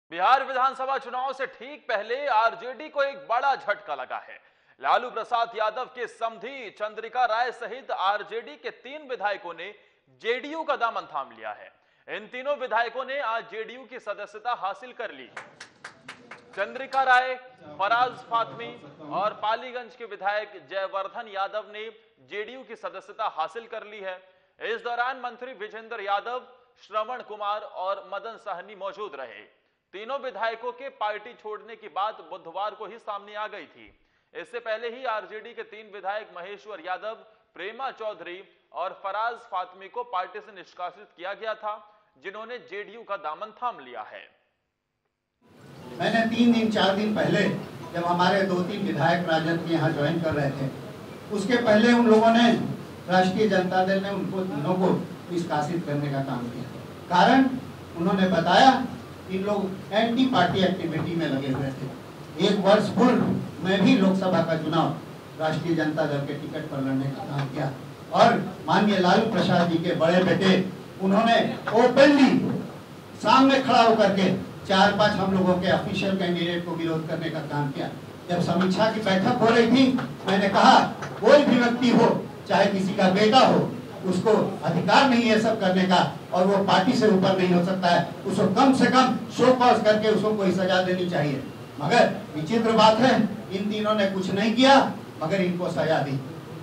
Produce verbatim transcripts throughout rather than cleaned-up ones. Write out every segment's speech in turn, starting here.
बिहार विधानसभा चुनाव से ठीक पहले आरजेडी को एक बड़ा झटका लगा है। लालू प्रसाद यादव के समधी चंद्रिका राय सहित आरजेडी के तीन विधायकों ने जेडीयू का दामन थाम लिया है। इन तीनों विधायकों ने आज जेडीयू की सदस्यता हासिल कर ली। चंद्रिका राय, फराज फातमी और पालीगंज के विधायक जयवर्धन यादव ने जेडीयू की सदस्यता हासिल कर ली है। इस दौरान मंत्री विजेंद्र यादव, श्रवण कुमार और मदन सहनी मौजूद रहे। तीनों विधायकों के पार्टी छोड़ने की बात बुधवार को ही सामने आ गई थी। इससे पहले ही आरजेडी के तीन विधायक महेश्वर यादव, प्रेमा चौधरी और फराज फातमी को पार्टी से निष्कासित किया गया था, जिन्होंने जेडीयू का दामन थाम लिया है। मैंने तीन दिन चार दिन पहले जब हमारे दो तीन विधायक राजद के यहाँ ज्वाइन कर रहे थे, उसके पहले उन लोगों ने, राष्ट्रीय जनता दल ने उनको तीनों को निष्कासित करने का काम किया। कारण उन्होंने बताया इन लोग एंटी पार्टी एक्टिविटी में लगे हुए थे। एक वर्ष पूर्व मैं भी लोकसभा का चुनाव राष्ट्रीय जनता दल के टिकट पर लड़ने का काम किया और माननीय लालू प्रसाद जी के बड़े बेटे उन्होंने ओपनली सामने खड़ा होकर के चार पांच हम लोगों के ऑफिशियल कैंडिडेट को विरोध करने का काम किया। जब समीक्षा की बैठक हो रही थी, मैंने कहा कोई भी व्यक्ति हो, चाहे किसी का बेटा हो, उसको अधिकार नहीं है सब करने का और वो पार्टी से ऊपर नहीं हो सकता है। उसको कम से कम शो कॉज करके उसको कोई सजा देनी चाहिए। मगर विचित्र बात है, इन तीनों ने कुछ नहीं किया मगर इनको सजा दी।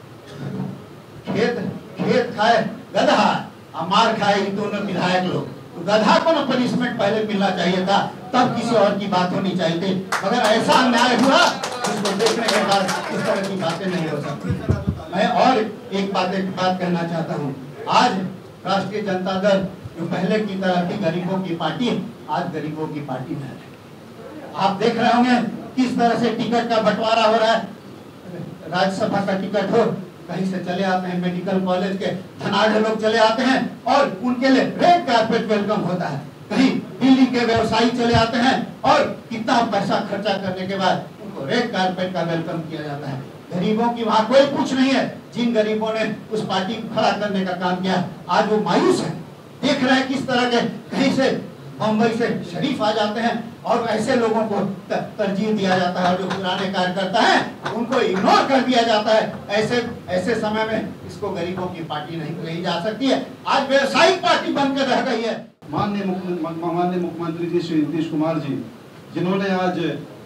खेत खेत खाए गधा, मार खाए इन दोनों विधायक लोग। तो गधा को ना पनिशमेंट पहले मिलना चाहिए था, तब किसी और की बात होनी चाहिए थी। मगर ऐसा अन्याय हुआ, इसको देखने के बाद इस तरह की बातें नहीं हो सकती। मैं और एक बात एक बात कहना चाहता हूँ। आज राष्ट्रीय जनता दल जो पहले की तरह थी गरीबों की पार्टी, आज गरीबों की पार्टी नहीं है। आप देख रहे होंगे किस तरह से टिकट का बंटवारा हो रहा है। राज्यसभा का टिकट हो, कहीं से चले आते हैं, मेडिकल कॉलेज के धनाढ़ लोग चले आते हैं और उनके लिए रेड कारपेट वेलकम होता है। कहीं दिल्ली के व्यवसायी चले आते हैं और कितना पैसा खर्चा करने के बाद उनको रेड कारपेट का वेलकम किया जाता है। गरीबों की वहां कोई कुछ नहीं है। जिन गरीबों ने उस पार्टी को खड़ा करने का काम किया, आज वो मायूस है। देख रहे हैं किस तरह के कहीं से मुंबई से शरीफ आ जाते हैं और ऐसे लोगों को तरजीह दिया जाता है और जो पुराने कार्यकर्ता हैं उनको इग्नोर कर दिया जाता है। ऐसे ऐसे समय में इसको गरीबों की पार्टी नहीं कही जा सकती है, आज व्यवसायिक पार्टी बनकर रह गई है। माननीय माननीय मुख्यमंत्री जी श्री नीतीश कुमार जी, जिन्होंने आज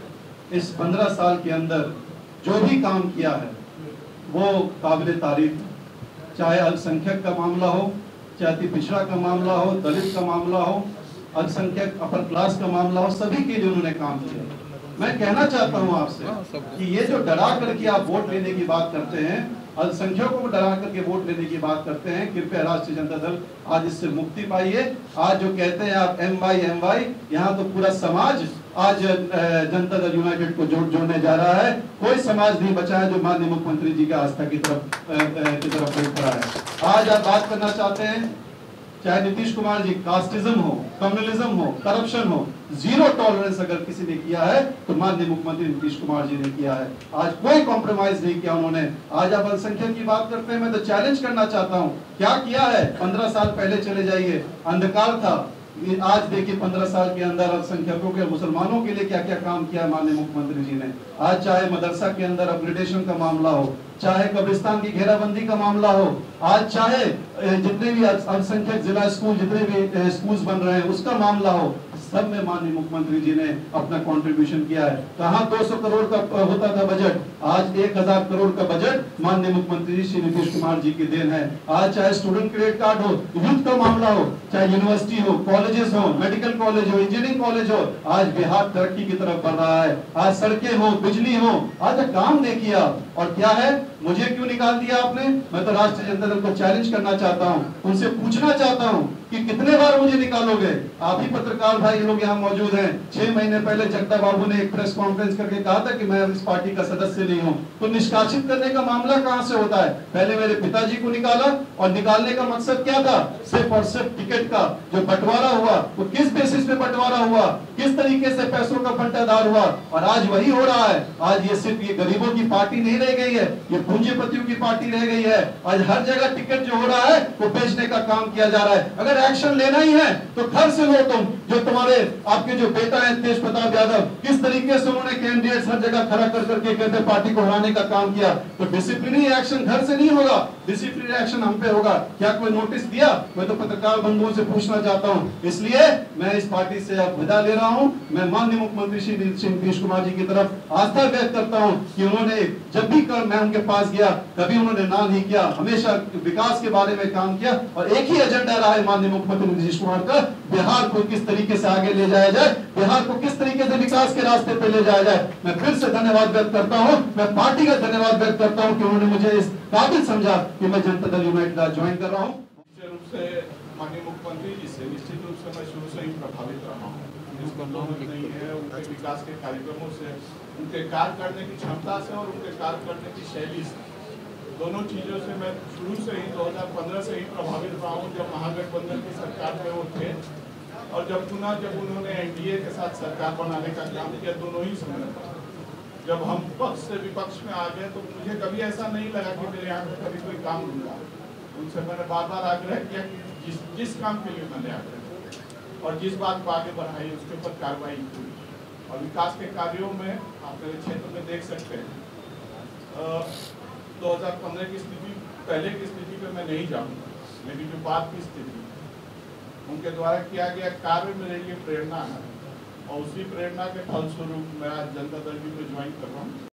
इस पंद्रह साल के अंदर जो भी काम किया है वो काबिल तारीफ। चाहे अल्पसंख्यक का मामला हो, चाहे अति पिछड़ा का मामला हो, दलित का मामला हो, अल्पसंख्यक अपर क्लास का मामला हो, सभी के लिए उन्होंने काम किया। मैं कहना चाहता हूं आपसे कि ये जो डरा करके आप वोट लेने की बात करते हैं, अल्पसंख्यकों को डरा करके वोट लेने की बात करते हैं, कृपया राष्ट्रीय जनता दल आज इससे मुक्ति पाइए। आज जो कहते हैं आप एम वाई एम वाई, यहाँ तो पूरा समाज आज जनता दल यूनाइटेड को जोड़ जोड़ने जा रहा है। कोई समाज नहीं बचा है जो माननीय मुख्यमंत्री जी के आस्था की तरफ की तरफ बढ़ पड़ा है। आज आप बात करना चाहते हैं, चाहे नीतीश कुमार जी, कास्टिज्म हो, कम्युनलिज्म हो, करप्शन हो, जीरो टॉलरेंस अगर किसी ने किया है तो माननीय मुख्यमंत्री नीतीश कुमार जी ने किया है। आज कोई कॉम्प्रोमाइज नहीं किया उन्होंने। आज आप अल्पसंख्यक की बात करते हैं, मैं तो चैलेंज करना चाहता हूं, क्या किया है? पंद्रह साल पहले चले जाइए, अंधकार था। आज देखिए पंद्रह साल के अंदर अल्पसंख्यकों के, मुसलमानों के लिए क्या क्या काम किया है माननीय मुख्यमंत्री जी ने। आज चाहे मदरसा के अंदर अपग्रेडेशन का मामला हो, चाहे कब्रिस्तान की घेराबंदी का मामला हो, आज चाहे जितने भी अल्पसंख्यक जिला स्कूल, जितने भी स्कूल्स बन रहे हैं उसका मामला हो, सब में माननीय मुख्यमंत्री जी ने अपना कंट्रीब्यूशन किया है। कहां दो सौ करोड़ का होता था बजट, आज एक हजार करोड़ का बजट माननीय मुख्यमंत्री जी श्री नीतीश कुमार जी की देन है। आज चाहे स्टूडेंट क्रेडिट कार्ड हो, यूथ का मामला हो, चाहे यूनिवर्सिटी हो, कॉलेजेस हो, मेडिकल कॉलेज हो, इंजीनियरिंग कॉलेज हो, आज बिहार तरक्की की तरफ बढ़ रहा है। आज सड़कें हो, बिजली हो, आज काम देखिए आप। और क्या है, मुझे क्यों निकाल दिया आपने? मैं तो राष्ट्रीय जनता दल को चैलेंज करना चाहता हूं, उनसे पूछना चाहता हूं कि कितने बार मुझे निकालोगे? आप ही पत्रकार भाई लोग यहाँ मौजूद हैं। छह महीने पहले जगदा बाबू ने एक प्रेस कॉन्फ्रेंस करके कहा था कि मैं इस पार्टी का सदस्य नहीं हूँ। तो निष्कासित करने का मामला कहाँ से होता है? पहले मेरे पिताजी को निकाला और निकालने का मकसद क्या था? सिर्फ और सिर्फ टिकट का जो बंटवारा हुआ, वो किस बेसिस पे बंटवारा हुआ, किस तरीके से पैसों का बंटाधार हुआ, और आज वही हो रहा है। आज ये सिर्फ ये गरीबों की पार्टी नहीं रह गई है, ये पूंजीपतियों की पार्टी रह गई है। आज हर जगह टिकट जो हो रहा है वो बेचने का काम किया जा रहा है। अगर एक्शन लेना ही है तो घर से लो। तुम जो तुम्हारे आपके जो बेटा है तेज प्रताप यादव, किस तरीके से उन्होंने कैंडिडेट हर जगह खड़ा कर करके कहते पार्टी को हराने का काम किया, तो डिसिप्लिनरी एक्शन घर से नहीं होगा, डिसिप्लिनरी एक्शन हम पे होगा। क्या कोई नोटिस दिया? मैं तो पत्रकार बंधुओं से पूछना चाहता हूं। इसलिए मैं इस पार्टी से अब विदा ले रहा हूं। मैं माननीय मुख्यमंत्री श्री नीतीश कुमार जी की तरफ आस्था व्यक्त करता हूं कि उन्होंने जब भी कर मैं उनके पास गया कभी उन्होंने ना नहीं किया, हमेशा विकास के बारे में काम किया और एक ही एजेंडा रहा है माननीय मुख्यमंत्री नीतीश कुमार का, बिहार को किस तरीके से आगे ले जाया जाए, बिहार को किस तरीके से विकास के रास्ते पे ले जाया जाए। मैं फिर से धन्यवाद व्यक्त करता हूं, मैं पार्टी का धन्यवाद व्यक्त करता हूं कि उन्होंने मुझे इस काबिल समझा कि मैं जनता दल यूनाइटेड आज ज्वाइन कर रहा हूं। निश्चित रूप से माननीय मुख्यमंत्री जी से निश्चित रूप से मैं शुरू से ही प्रभावित रहा हूँ। इसका नहीं है उनके विकास के कार्यक्रमों से, उनके कार्य करने की क्षमता से और उनके कार्य करने की शैली से, दोनों चीजों से मैं शुरू से ही दो हज़ार पंद्रह से ही प्रभावित रहा हूँ। जब महागठबंधन की सरकार में वो थे और जब पुनः जब उन्होंने एनडीए के साथ सरकार बनाने का काम किया, दोनों ही समय जब हम पक्ष से विपक्ष में आ गए तो मुझे कभी ऐसा नहीं लगा कि मेरे यहाँ पे कभी कोई काम रुका। उनसे मैंने बार बार आग्रह किया कि जिस जिस काम के लिए मैंने आग्रह किया और जिस बात को आगे बढ़ाई उसके ऊपर कार्रवाई की और विकास के कार्यों में आप मेरे क्षेत्र में देख सकते हैं। दो हज़ार पंद्रह की स्थिति, पहले की स्थिति पे मैं नहीं जाऊंगा, लेकिन जो बाद की स्थिति उनके द्वारा किया गया कार्य मेरे लिए प्रेरणा है और उसी प्रेरणा के फलस्वरूप मैं आज जनता दल को ज्वाइन कर रहा हूँ।